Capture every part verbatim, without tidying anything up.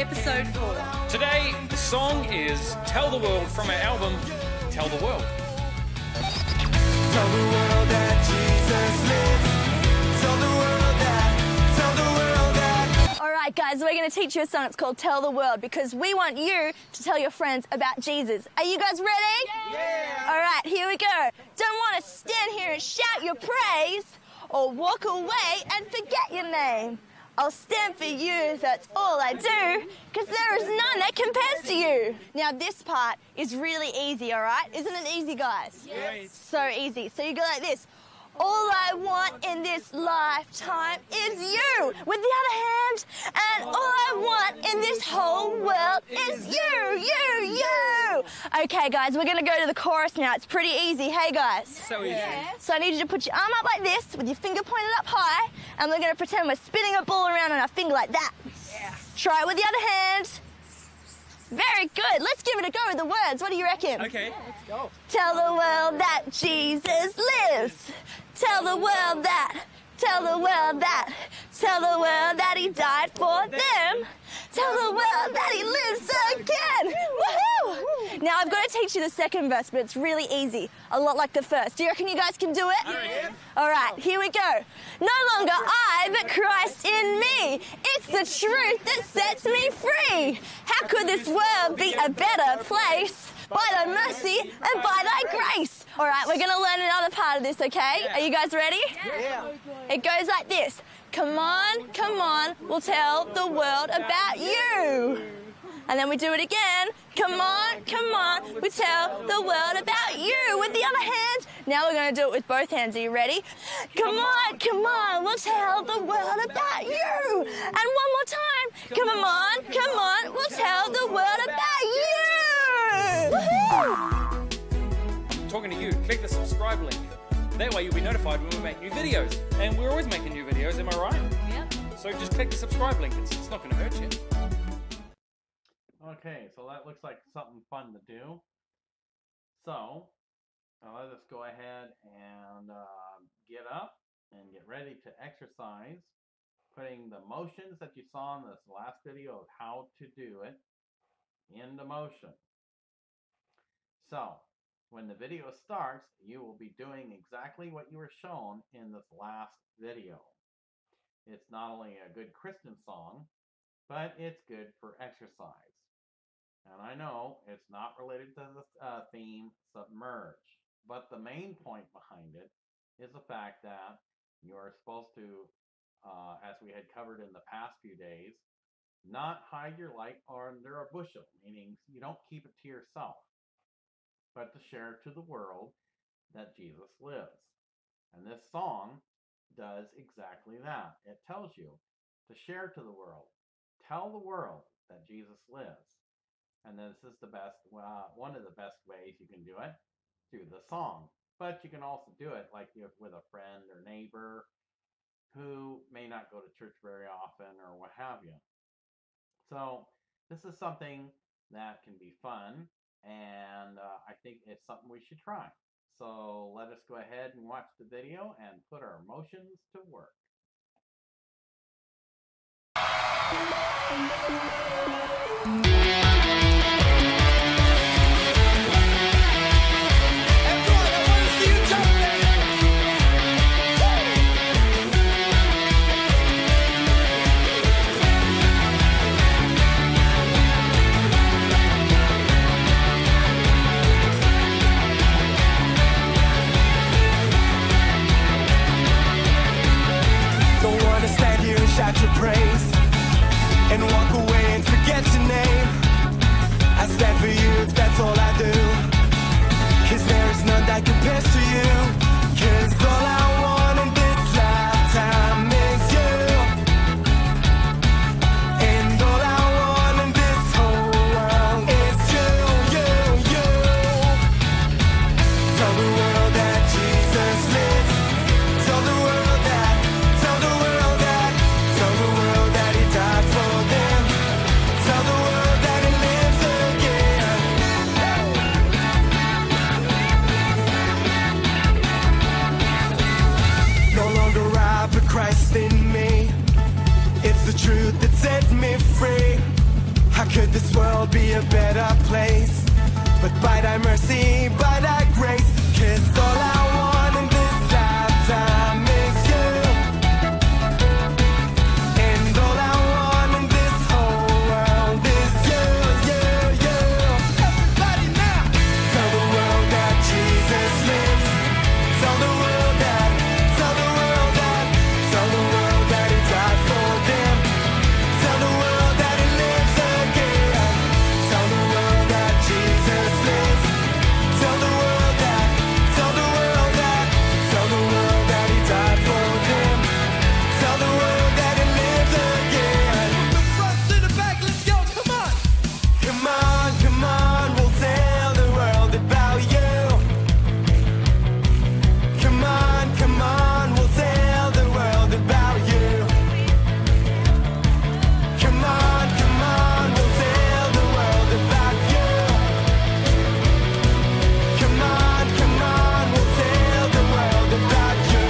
episode four. Today, the song is Tell the World from our album, Tell the World. Tell the world that Jesus lives. Tell the world that, tell the world that. All right, guys, we're going to teach you a song. It's called Tell the World because we want you to tell your friends about Jesus. Are you guys ready? Yeah. All right, here we go. Don't want to stand here and shout your praise or walk away and forget your name. I'll stand for you, that's all I do, because there is none that compares to you. Now, this part is really easy, all right? Isn't it easy, guys? Yes. So easy. So you go like this. All I want in this lifetime is you, with the other hand. And all I want in this whole world is you, you, you. Okay, guys, we're going to go to the chorus now. It's pretty easy. Hey, guys. So easy. So I need you to put your arm up like this with your finger pointed up high, and we're going to pretend we're spinning a ball around on our finger like that. Yeah. Try it with the other hand. Very good. Let's give it a go with the words. What do you reckon? Okay, let's go. Tell the world that Jesus lives. Tell the world that. Tell the world that. Tell the world that he died for them. Tell the world that he lives again. Woohoo! Now I've got to teach you the second verse, but it's really easy. A lot like the first. Do you reckon you guys can do it? Yeah. All right, here we go. No longer I, but Christ in me. It's the truth that sets me free. How could this world be a better place? By thy mercy and by thy grace. All right, we're going to learn another part of this, okay? Are you guys ready? Yeah. It goes like this. Come on, come on, we'll tell the world about you. And then we do it again. Come on, come on, we tell the world about you with the other hand. Now we're going to do it with both hands. Are you ready? Come on, come on, we'll tell the world about you. And one more time. Come on, come on, we'll tell the world about you. Woohoo! Talking to you, click the subscribe link. That way you'll be notified when we make new videos. And we're always making new videos, am I right? Yep. So just click the subscribe link. It's, it's not going to hurt you. Okay, so that looks like something fun to do. So, now let us go ahead and uh, get up and get ready to exercise, putting the motions that you saw in this last video of how to do it into motion. So, when the video starts, you will be doing exactly what you were shown in this last video. It's not only a good Christian song, but it's good for exercise. And I know it's not related to the uh, theme Submerge, but the main point behind it is the fact that you're supposed to, uh, as we had covered in the past few days, not hide your light under a bushel, meaning you don't keep it to yourself, but to share to the world that Jesus lives. And this song does exactly that. It tells you to share to the world. Tell the world that Jesus lives. And this is the best, uh, one of the best ways you can do it, through the song. But you can also do it like if with a friend or neighbor who may not go to church very often or what have you. So this is something that can be fun, and uh, I think it's something we should try. So let us go ahead and watch the video and put our emotions to work. Shout your praise and walk away and forget your name. I stand for you, that's all I do. Cause there is none that compares to you. Cause all I want in this lifetime is you. And all I want in this whole world is you, you, you. Tell the world that Jesus lives. Tell the world that, tell the world that. Tell the world that he died for them. Tell the world that he lives again. No longer I, but Christ in me. It's the truth that sets me free. this world be a better place. But by thy mercy, by thy grace, 'cause all I want in this lifetime is you. And all I want in this whole world is you, you, you. Everybody now! Tell the world that Jesus lives. Tell the world that, tell the world that, tell the world that he died for them. Tell the world that he lives again. Tell the world that Jesus lives. Tell the world that, tell the world that, tell the world that he died for them. Tell the world that he lives again. From the front to the back, let's go, come on. Come on, come on, we'll tell the world about you. Come on, come on, we'll tell the world about you. Come on, come on, we'll tell the world about you. Come on, come on, we'll tell the world about you.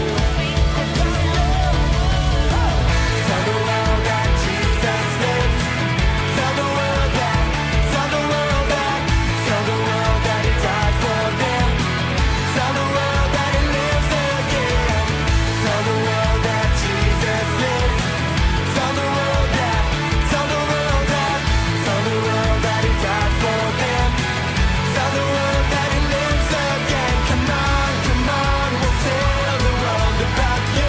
Tell the world that Jesus lives. Tell the world that, tell the world that, tell the world that he died for them. Tell the world that he lives again. Tell the world that Jesus lives. Tell the world that, tell the world that, tell the world that he died for them. Tell the world that he lives again. Come on, come on, we'll tell the world about you.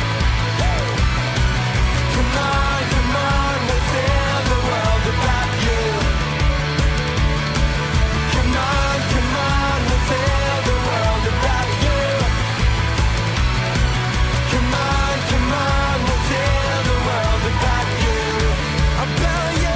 Come on, come on, we'll tell the world about you. Come on, come on, we'll tell the world about you. Come on, come on, we'll tell the world about you. About you.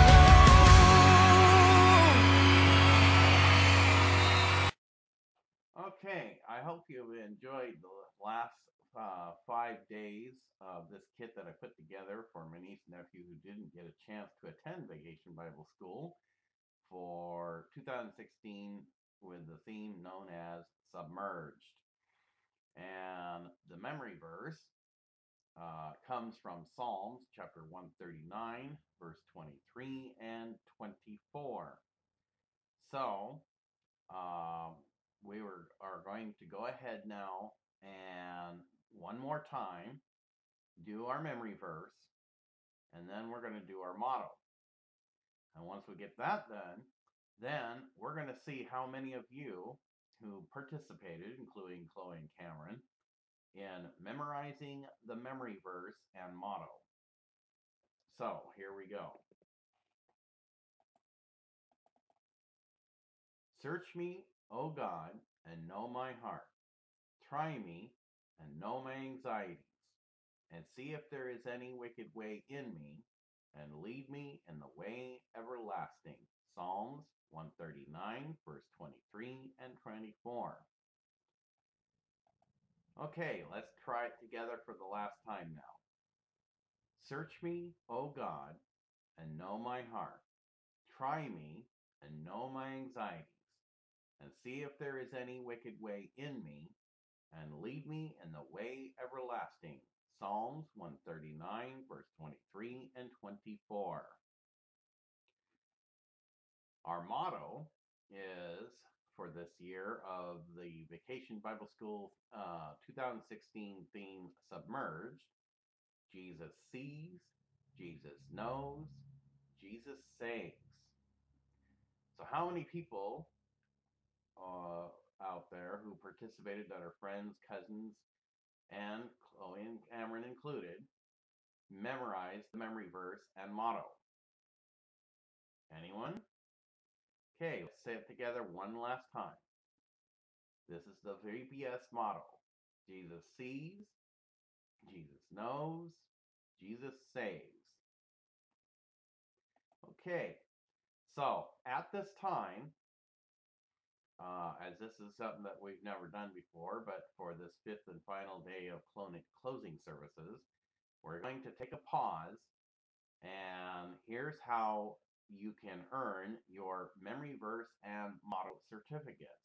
Okay, I hope you've enjoyed the last uh, five days of this kit that I put together for my niece and nephew who didn't get a chance to attend Vacation Bible School for two thousand sixteen with the theme known as Submerged. And the memory verse uh, comes from Psalms chapter one thirty-nine, verse twenty-three and twenty-four. So, um, we were are going to go ahead now and one more time do our memory verse, and then we're going to do our motto. And once we get that done, then we're going to see how many of you who participated, including Chloe and Cameron, in memorizing the memory verse and motto. So here we go. Search me, O God, and know my heart. Try me and know my anxieties, and see if there is any wicked way in me, and lead me in the way everlasting. Psalms one thirty-nine, verse twenty-three and twenty-four. Okay, let's try it together for the last time now. Search me, O God, and know my heart. Try me and know my anxieties, and see if there is any wicked way in me, and lead me in the way everlasting. Psalms one thirty-nine, verse twenty-three and twenty-four. Our motto is for this year of the Vacation Bible School uh, two thousand sixteen theme Submerged: Jesus sees, Jesus knows, Jesus saves. So how many people uh, out there who participated that are friends, cousins, and Chloe and Cameron included, memorized the memory verse and motto? Anyone? Okay, let's say it together one last time. This is the V B S motto. Jesus sees, Jesus knows, Jesus saves. Okay, so at this time, uh, as this is something that we've never done before, but for this fifth and final day of closing services, we're going to take a pause, and here's how you can earn your memory verse and motto certificates.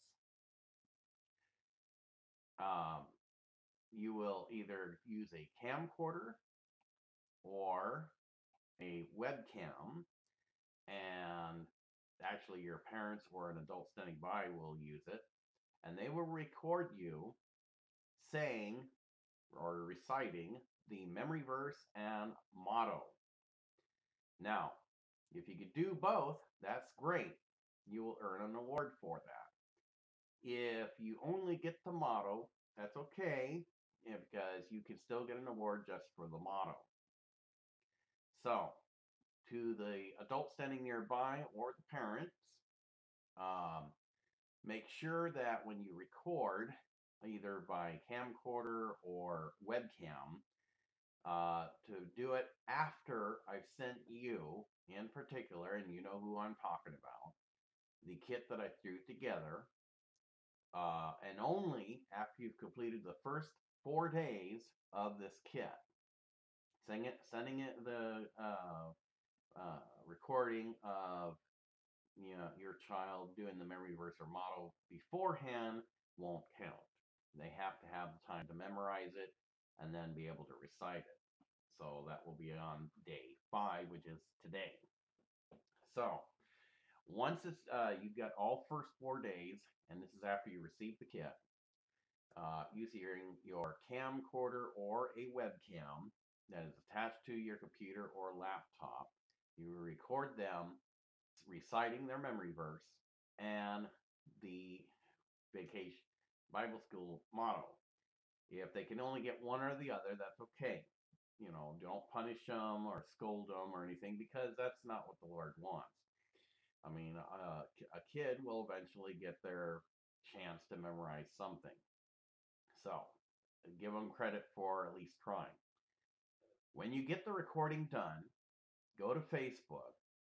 Um, you will either use a camcorder or a webcam, and actually your parents or an adult standing by will use it, and they will record you saying or reciting the memory verse and motto. Now, if you could do both, that's great. You will earn an award for that. If you only get the motto, that's okay, yeah, because you can still get an award just for the motto. So, to the adult standing nearby or the parents, um, make sure that when you record, either by camcorder or webcam, uh, to do it after I've sent you, in particular, and you know who I'm talking about, the kit that I threw together, uh, and only after you've completed the first four days of this kit. Sending it, sending it the uh, uh, recording of you know, your child doing the memory verse or motto beforehand won't count. They have to have the time to memorize it and then be able to recite it. So that will be on day five, which is today. So once it's uh, you've got all first four days, and this is after you receive the kit, uh, using your camcorder or a webcam that is attached to your computer or laptop, you record them reciting their memory verse and the Vacation Bible School motto. If they can only get one or the other, that's okay. You know, don't punish them or scold them or anything, because that's not what the Lord wants. I mean, uh, a kid will eventually get their chance to memorize something. So, give them credit for at least trying. When you get the recording done, go to Facebook,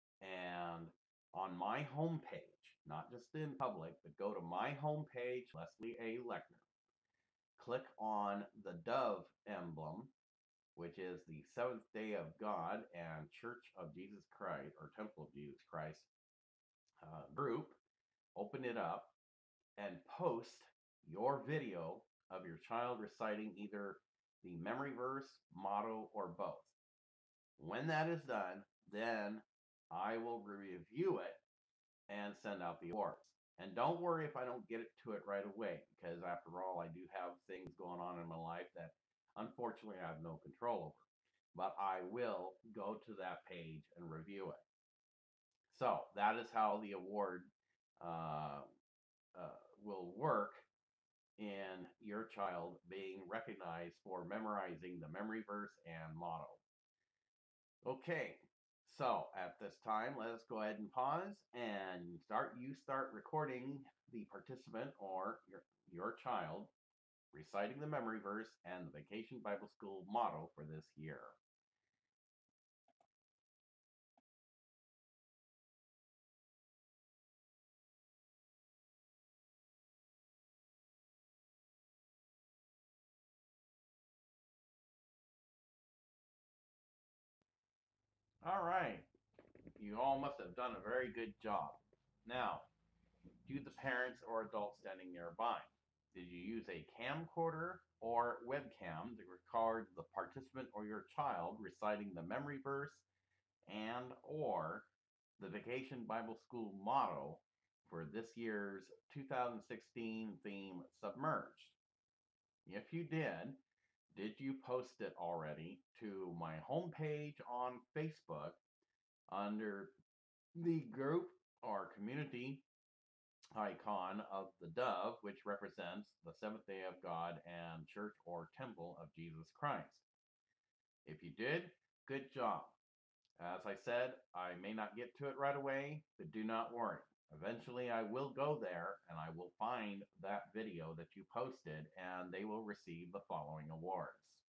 and on my homepage, not just in public, but go to my homepage, Leslie A. Lechner. Click on the dove emblem, which is the Seventh Day of God and Church of Jesus Christ, or Temple of Jesus Christ uh, group. Open it up and post your video of your child reciting either the memory verse, motto, or both. When that is done, then I will review it and send out the awards. And don't worry if I don't get it to it right away, because after all, I do have things going on in my life that unfortunately I have no control over. But I will go to that page and review it. So that is how the award uh, uh, will work in your child being recognized for memorizing the memory verse and motto. Okay, so at this time, let us go ahead and pause and start. You start recording the participant or your, your child reciting the memory verse and the Vacation Bible School motto for this year. All right, you all must have done a very good job. Now, do the parents or adults standing nearby? Did you use a camcorder or webcam to record the participant or your child reciting the memory verse and or the Vacation Bible School motto for this year's two thousand sixteen theme, Submerged? If you did, did you post it already to my homepage on Facebook under the group or community icon of the dove, which represents the Seventh Day of God and Church or Temple of Jesus Christ? If you did, good job. As I said, I may not get to it right away, but do not worry. Eventually, I will go there and I will find that video that you posted, and they will receive the following awards.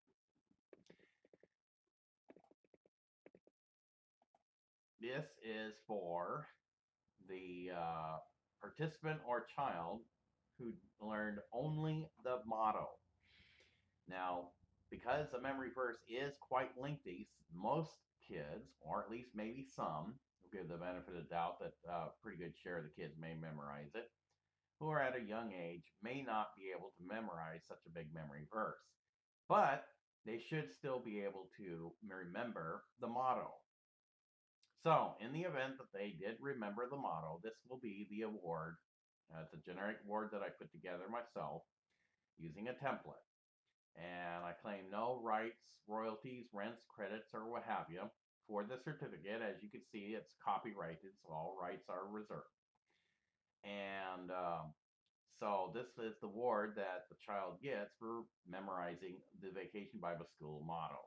This is for the uh, participant or child who learned only the motto. Now, because the memory verse is quite lengthy, most kids, or at least maybe some, will give the benefit of the doubt that a uh, pretty good share of the kids may memorize it, who are at a young age may not be able to memorize such a big memory verse. But they should still be able to remember the motto. So, in the event that they did remember the motto, this will be the award. Uh, it's a generic award that I put together myself using a template. And I claim no rights, royalties, rents, credits, or what have you for the certificate. As you can see, it's copyrighted, so all rights are reserved. And um, so this is the award that the child gets for memorizing the Vacation Bible School motto.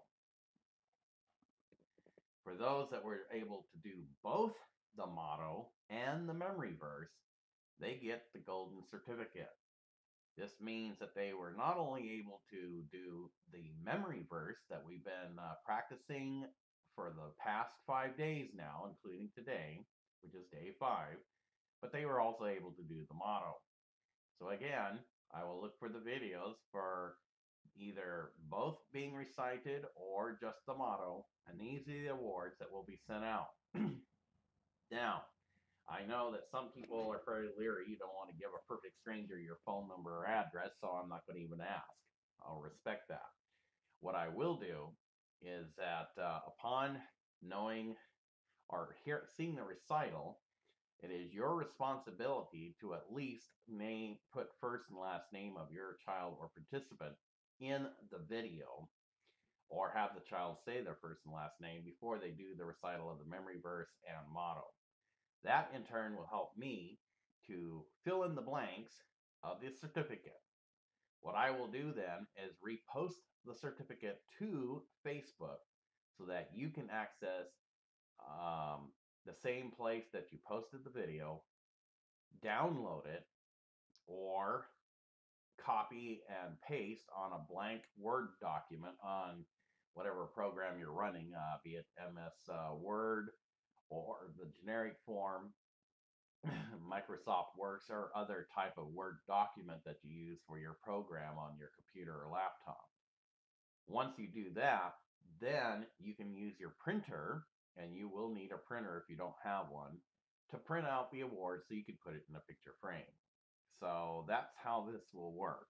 For those that were able to do both the motto and the memory verse, they get the golden certificate. This means that they were not only able to do the memory verse that we've been uh, practicing for the past five days now, including today, which is day five, but they were also able to do the motto. So again, I will look for the videos for either both being recited or just the motto, and these are the awards that will be sent out. Now, I know that some people are very leery. You don't want to give a perfect stranger your phone number or address, so I'm not going to even ask. I'll respect that. What I will do is that uh, upon knowing or hear, seeing the recital, it is your responsibility to at least name, put first and last name of your child or participant in the video, or have the child say their first and last name before they do the recital of the memory verse and motto. That in turn will help me to fill in the blanks of the certificate. What I will do then is repost the certificate to Facebook so that you can access um, the same place that you posted the video, download it, or copy and paste on a blank Word document on whatever program you're running, uh, be it M S uh, Word or the generic form, Microsoft Works, or other type of Word document that you use for your program on your computer or laptop. Once you do that, then you can use your printer, and you will need a printer if you don't have one, to print out the award so you can put it in a picture frame. So that's how this will work.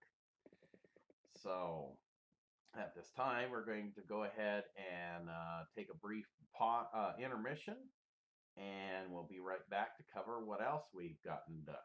So at this time, we're going to go ahead and uh, take a brief pot, uh, intermission, and we'll be right back to cover what else we've gotten done.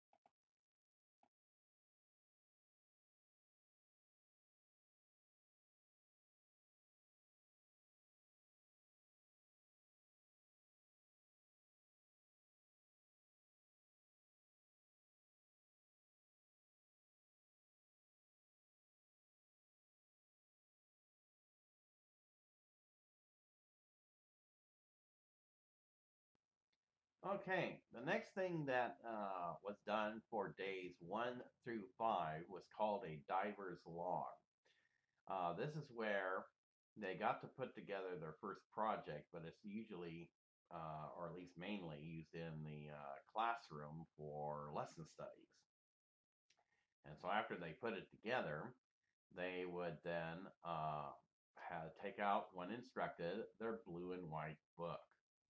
Okay, the next thing that uh, was done for days one through five was called a diver's log. Uh, this is where they got to put together their first project, but it's usually, uh, or at least mainly, used in the uh, classroom for lesson studies. And so after they put it together, they would then uh, have, take out, when instructed, their blue and white book.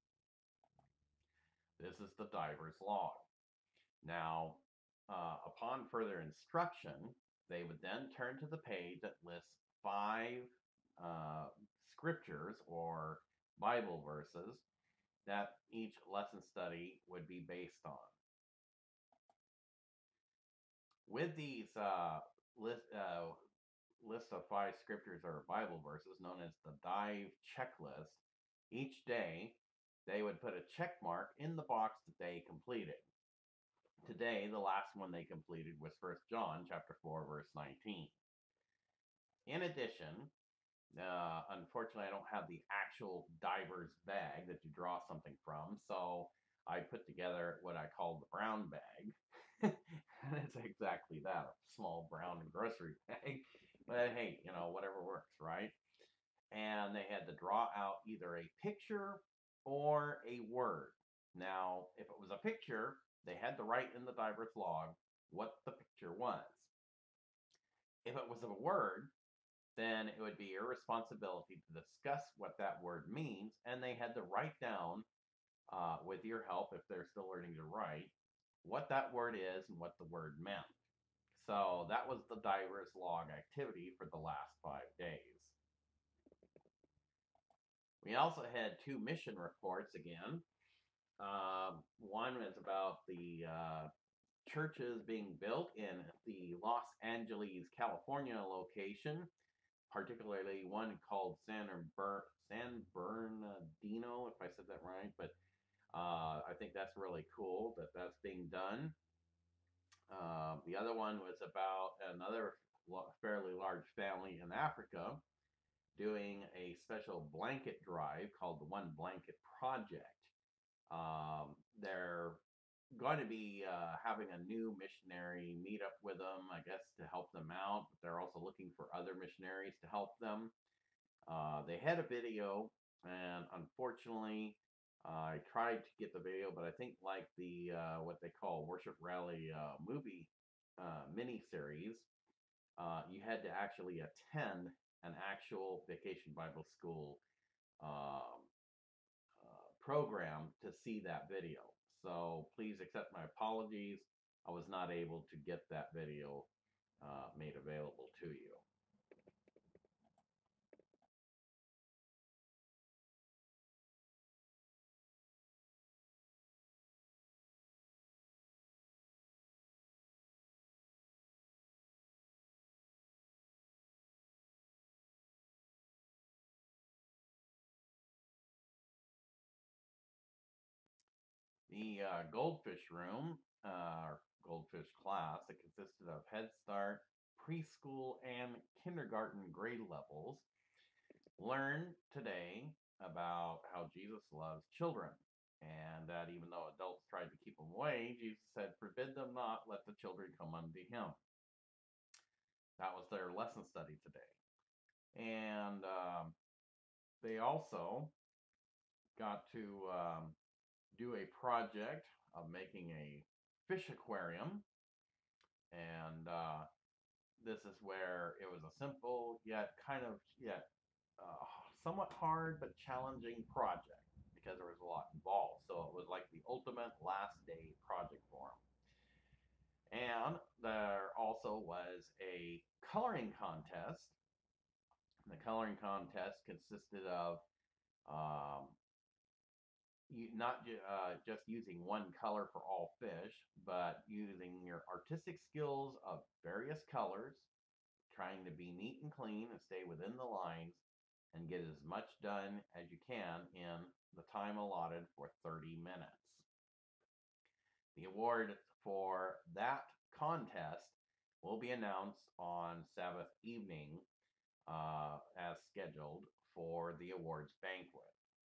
This is the diver's log. Now, uh, upon further instruction, they would then turn to the page that lists five uh, scriptures or Bible verses that each lesson study would be based on. With these uh, list, uh, list of five scriptures or Bible verses, known as the Dive Checklist, each day they would put a check mark in the box that they completed. Today, the last one they completed was First John chapter four, verse nineteen. In addition, uh, unfortunately, I don't have the actual diver's bag that you draw something from, so I put together what I call the brown bag. And it's exactly that, a small brown grocery bag. But hey, you know, whatever works, right? And they had to draw out either a picture or a word. Now, if it was a picture, they had to write in the diver's log what the picture was. If it was a word, then it would be your responsibility to discuss what that word means, and they had to write down, uh, with your help, if they're still learning to write, what that word is and what the word meant. So that was the diver's log activity for the last five days. We also had two mission reports again. Um, one is about the uh, churches being built in the Los Angeles, California location, particularly one called San, Ber- San Bernardino, if I said that right. But uh, I think that's really cool that that's being done. Uh, the other one was about another fairly large family in Africa doing a special blanket drive called the One Blanket Project. Um, they're going to be uh, having a new missionary meet up with them, I guess, to help them out. But they're also looking for other missionaries to help them. Uh, they had a video, and unfortunately, uh, I tried to get the video, but I think like the uh, what they call Worship Rally uh, movie uh, mini series, uh, you had to actually attend an actual Vacation Bible School um, uh, program to see that video. So please accept my apologies. I was not able to get that video uh, made available to you. The uh, goldfish room, uh, goldfish class, it consisted of Head Start, preschool, and kindergarten grade levels. Learn today about how Jesus loves children, and that even though adults tried to keep them away, Jesus said, "Forbid them not, let the children come unto him." That was their lesson study today. And um, they also got to um, do a project of making a fish aquarium. And uh, this is where it was a simple yet kind of yet uh, somewhat hard but challenging project because there was a lot involved. So it was like the ultimate last day project for them. And there also was a coloring contest. The coloring contest consisted of um, you, not ju- uh, just using one color for all fish, but using your artistic skills of various colors, trying to be neat and clean and stay within the lines and get as much done as you can in the time allotted for thirty minutes. The award for that contest will be announced on Sabbath evening uh, as scheduled for the awards banquet.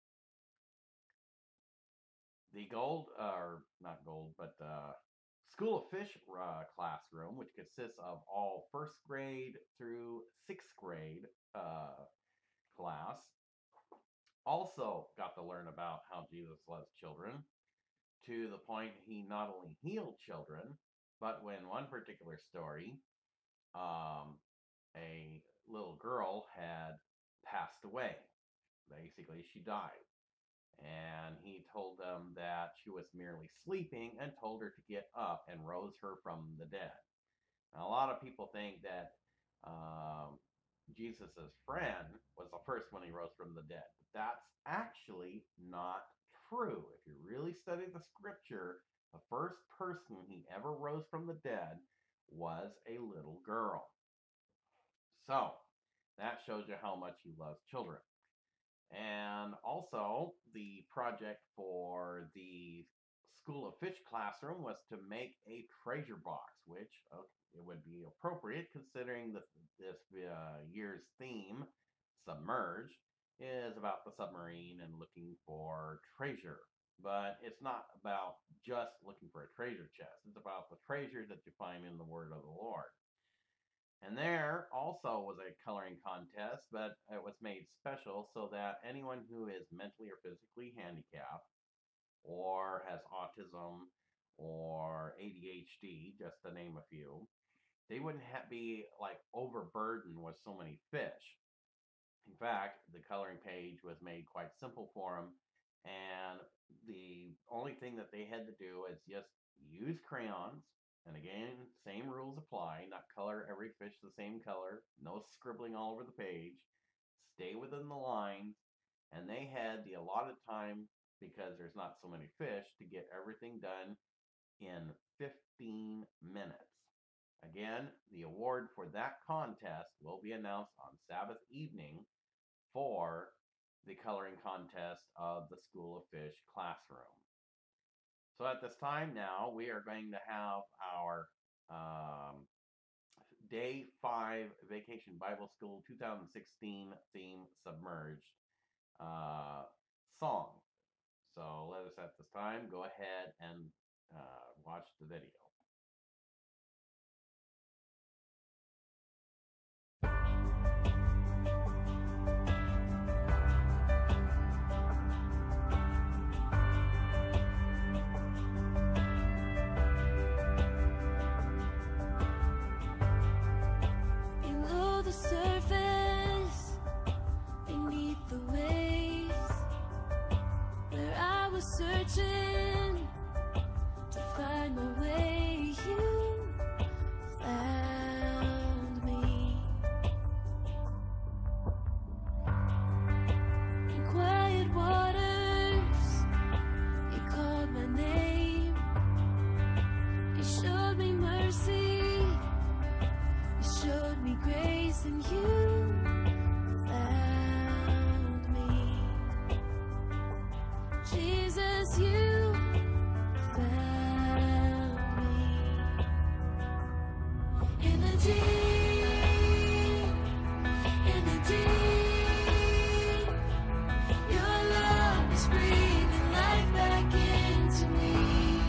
The gold, uh, or not gold, but uh, School of Fish uh, classroom, which consists of all first grade through sixth grade uh, class, also got to learn about how Jesus loves children to the point he not only healed children, but when one particular story, um, a little girl had passed away. Basically, she died. And he told them that she was merely sleeping and told her to get up and rose her from the dead. Now, a lot of people think that um, Jesus' friend was the first one he rose from the dead. But that's actually not true. If you really study the scripture, the first person he ever rose from the dead was a little girl. So, that shows you how much he loves children. And also, the project for the School of Fish classroom was to make a treasure box, which uh, it would be appropriate considering that this uh, year's theme, Submerge, is about the submarine and looking for treasure. But it's not about just looking for a treasure chest. It's about the treasures that you find in the Word of the Lord. And there also was a coloring contest, but it was made special so that anyone who is mentally or physically handicapped or has autism or A D H D, just to name a few, they wouldn't have, be like overburdened with so many fish. In fact, the coloring page was made quite simple for them, and the only thing that they had to do is just use crayons. And again, same rules apply, not color every fish the same color, no scribbling all over the page, stay within the lines, and they had the allotted time, because there's not so many fish, to get everything done in fifteen minutes. Again, the award for that contest will be announced on Sabbath evening for the coloring contest of the School of Fish classroom. So at this time now, we are going to have our um, Day five Vacation Bible School two thousand sixteen theme Submerged uh, song. So let us at this time go ahead and uh, watch the video. Below the surface, beneath the waves, where I was searching to find my way, you found me. In quiet waters, you called my name. You showed me mercy, you showed me grace, and you found me. Jesus, you found me. In the deep, in the deep, your love is breathing life back into me.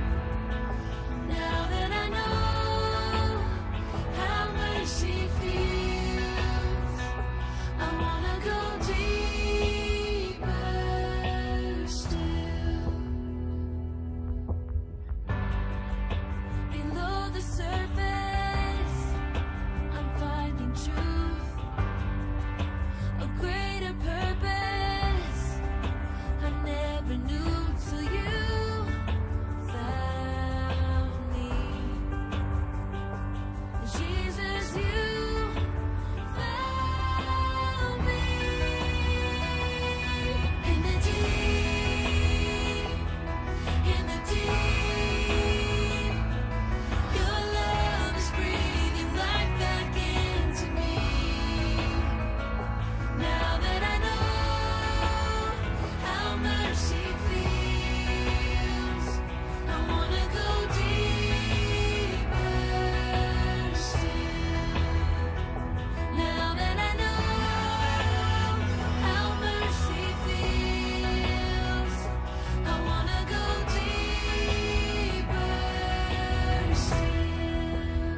Now that I know how mercy feels, I wanna go deeper still. Below the surface, I'm finding truth, a greater purpose I never knew till you found me. Jesus, you found me. In the deep, in the deep, your love is breathing life back into me. Now that I know how mercy feels, I wanna go deeper still. Now that I know how mercy feels, I wanna go deeper still.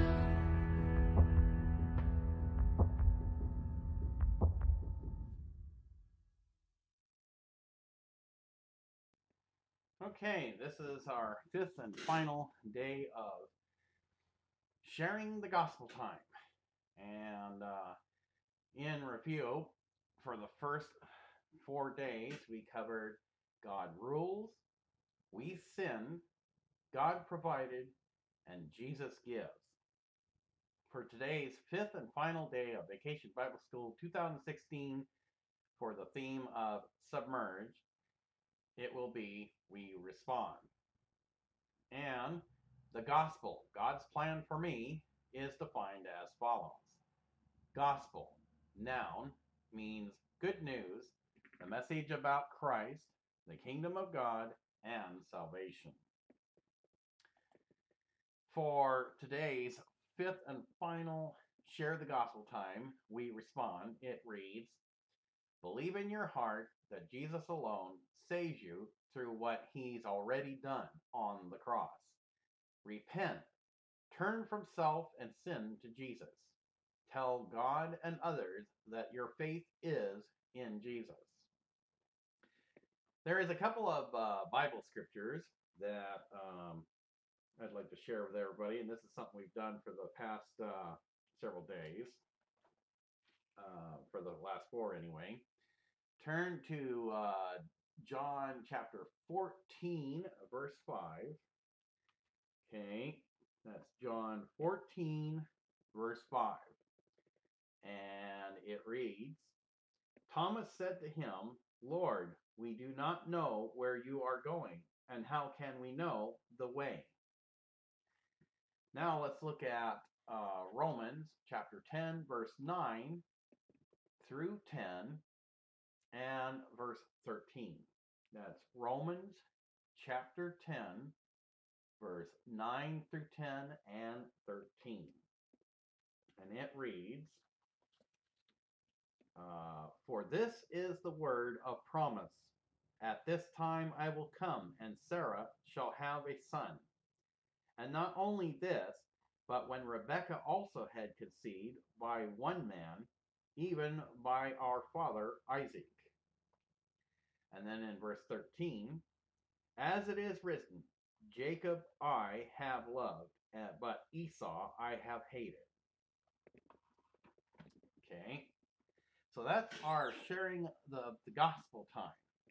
Okay, this is our fifth and final day of sharing the gospel time. And uh, in review, for the first four days, we covered God rules, we sin, God provided, and Jesus gives. For today's fifth and final day of Vacation Bible School two thousand sixteen, for the theme of Submerged, it will be We Respond. And the gospel, God's plan for me, is defined as follows. Gospel, noun, means good news, the message about Christ, the kingdom of God, and salvation. For today's fifth and final Share the Gospel time, We Respond, it reads, believe in your heart that Jesus alone saves you through what he's already done on the cross. Repent, turn from self and sin to Jesus. Tell God and others that your faith is in Jesus. There is a couple of uh, Bible scriptures that um, I'd like to share with everybody, and this is something we've done for the past uh, several days, uh, for the last four anyway. Turn to uh, John chapter fourteen, verse five. Okay, that's John fourteen, verse five. And it reads, Thomas said to him, Lord, we do not know where you are going, and how can we know the way? Now let's look at uh, Romans chapter ten, verse nine through ten, and verse thirteen. That's Romans chapter ten, verse nine through ten and thirteen. And it reads, uh, For this is the word of promise. At this time I will come, and Sarah shall have a son. And not only this, but when Rebekah also had conceived by one man, even by our father Isaac. And then in verse thirteen, as it is written, Jacob I have loved, but Esau I have hated. Okay, so that's our sharing the, the gospel time.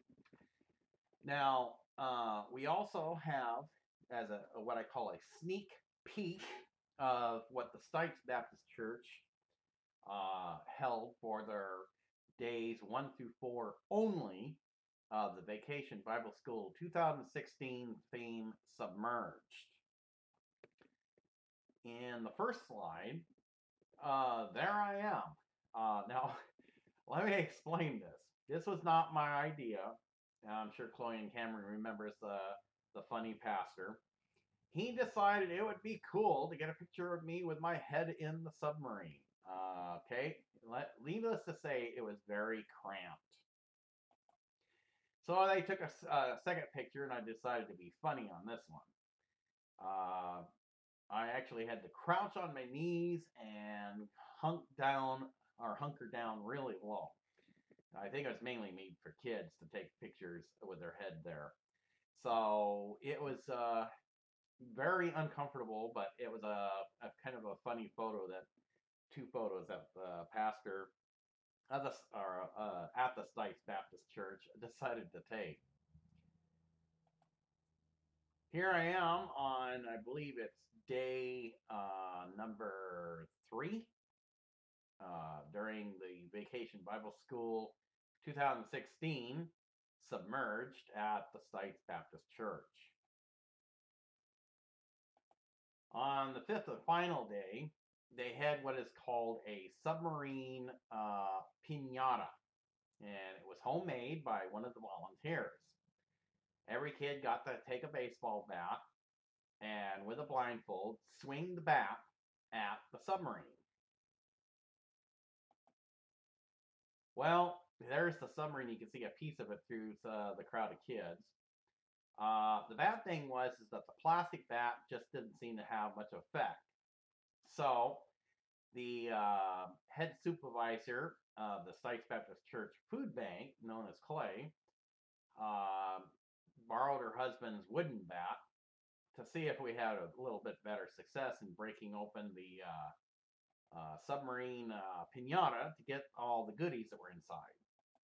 Now, uh, we also have, as a, a what I call a sneak peek of what the Stites Baptist Church uh, held for their days one through four only, uh, the Vacation Bible School twenty sixteen theme, Submerged. In the first slide, uh, there I am. Uh, now, let me explain this. This was not my idea. I'm sure Chloe and Cameron remembers the, the funny pastor. He decided it would be cool to get a picture of me with my head in the submarine. Uh, okay, Let, needless to say, it was very cramped. So they took a, a second picture, and I decided to be funny on this one. Uh, I actually had to crouch on my knees and hunk down, or hunker down really low. I think it was mainly made for kids to take pictures with their head there. So it was uh, very uncomfortable, but it was a, a kind of a funny photo that, two photos that the pastor at the, or, uh, at the Stites Baptist Church decided to take. Here I am on, I believe it's day uh, number three uh, during the Vacation Bible School twenty sixteen, Submerged at the Stites Baptist Church. On the fifth and final day, they had what is called a submarine uh, piñata, and it was homemade by one of the volunteers. Every kid got to take a baseball bat and with a blindfold, swing the bat at the submarine. Well, there's the submarine. You can see a piece of it through uh, the crowd of kids. Uh, the bad thing was is that the plastic bat just didn't seem to have much effect. So the uh, head supervisor of the Stites Baptist Church Food Bank, known as Clay, uh, borrowed her husband's wooden bat to see if we had a little bit better success in breaking open the uh, uh, submarine uh, piñata to get all the goodies that were inside.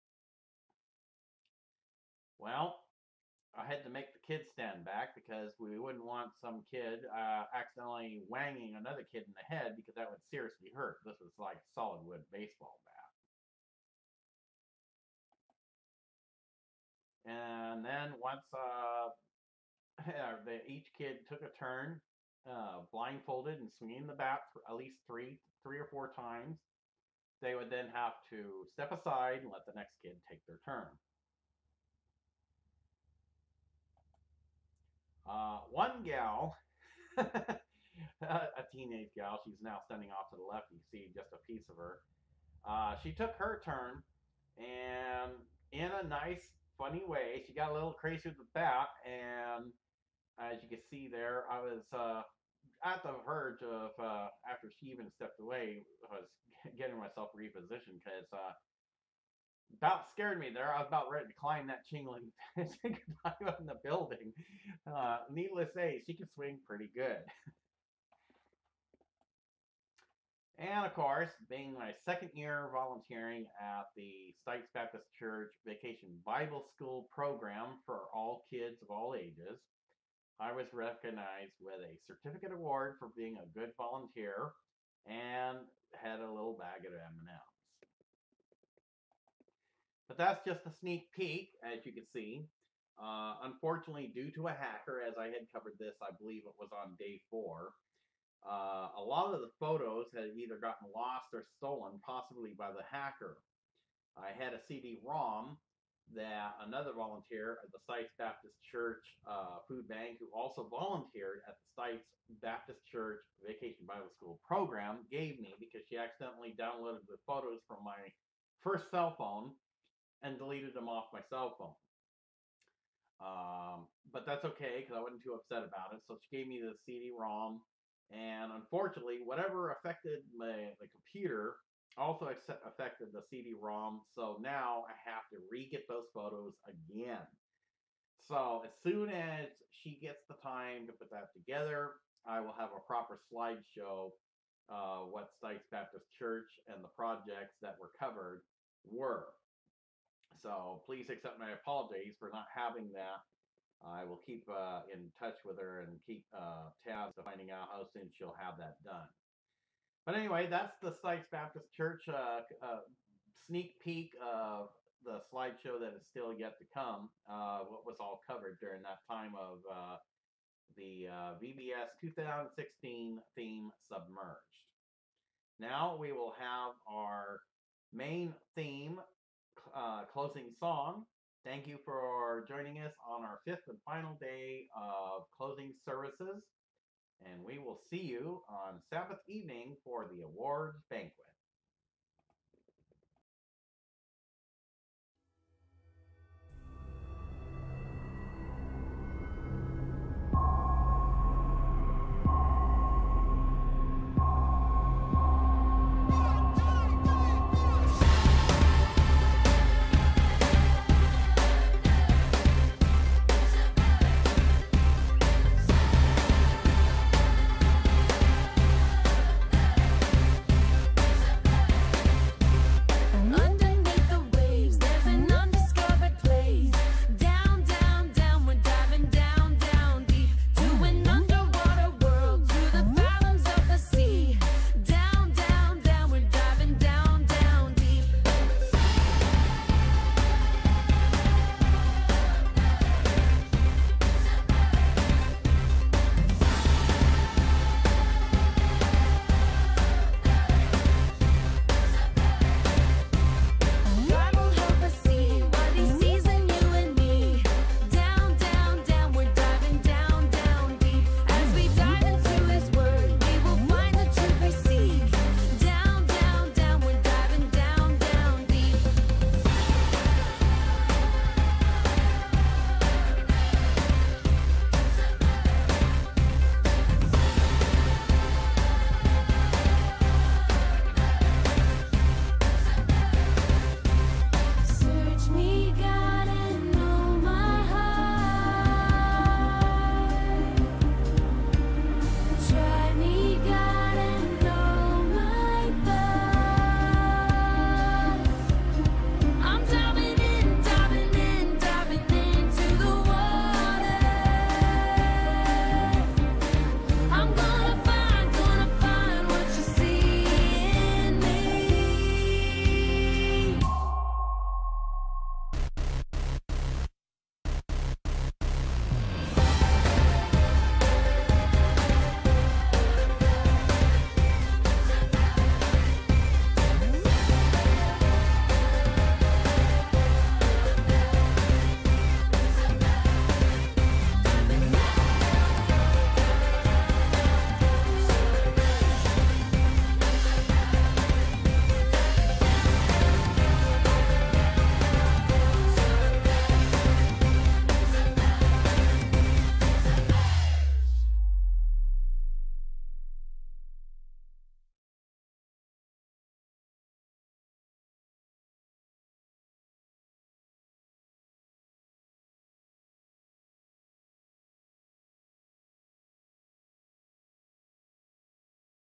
Well, I had to make the kids stand back because we wouldn't want some kid uh, accidentally wanging another kid in the head, because that would seriously hurt. This was like solid wood baseball bat. And then once uh, they, each kid took a turn, uh, blindfolded and swinging the bat at least three, three or four times, they would then have to step aside and let the next kid take their turn. Uh, one gal, a teenage gal, she's now standing off to the left, you see just a piece of her. Uh, she took her turn, and in a nice, funny way, she got a little crazy with the bat, and as you can see there, I was uh, at the verge of, uh, after she even stepped away, I was getting myself repositioned, because uh, about scared me there. I was about ready to climb that shingling fence and dive up in the building. Uh, needless to say, she can swing pretty good. And of course, being my second year volunteering at the Stites Baptist Church Vacation Bible School program for all kids of all ages, I was recognized with a certificate award for being a good volunteer and had a little bag of M and M's. But that's just a sneak peek, as you can see. Uh, unfortunately, due to a hacker, as I had covered this, I believe it was on day four, uh, a lot of the photos had either gotten lost or stolen, possibly by the hacker. I had a C D ROM that another volunteer at the Stites Baptist Church uh, Food Bank, who also volunteered at the Stites Baptist Church Vacation Bible School program, gave me because she accidentally downloaded the photos from my first cell phone and deleted them off my cell phone. Um, but that's okay because I wasn't too upset about it. So she gave me the C D ROM, and unfortunately, whatever affected my the computer also affected the C D ROM. So now I have to re-get those photos again. So as soon as she gets the time to put that together, I will have a proper slideshow. Uh, what Stites Baptist Church and the projects that were covered were. So please accept my apologies for not having that. I will keep uh, in touch with her and keep uh, tabs of finding out how soon she'll have that done. But anyway, that's the Stites Baptist Church uh, uh, sneak peek of the slideshow that is still yet to come. Uh, what was all covered during that time of uh, the uh, V B S two thousand sixteen theme Submerged. Now we will have our main theme uh, closing song. Thank you for joining us on our fifth and final day of closing services. And we will see you on Sabbath evening for the awards banquet.